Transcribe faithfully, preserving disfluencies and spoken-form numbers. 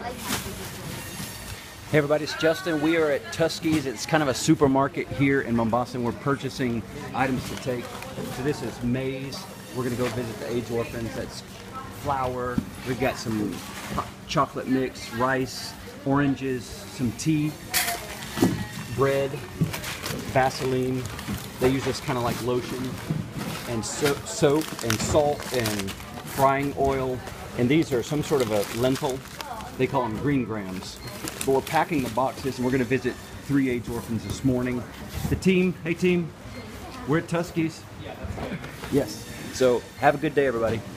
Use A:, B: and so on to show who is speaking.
A: Hey everybody, it's Justin. We are at Tuskie's. It's kind of a supermarket here in Mombasa, and we're purchasing items to take. So this is maize. We're going to go visit the AIDS orphans. That's flour. We've got some chocolate mix, rice, oranges, some tea, bread, Vaseline. They use this kind of like lotion, and so soap and salt and frying oil. And these are some sort of a lentil. They call them green grams. But we're packing the boxes, and we're going to visit three AIDS orphans this morning. The team, hey team, we're at Tuskie's. Yeah, that's good. Yes. So have a good day, everybody.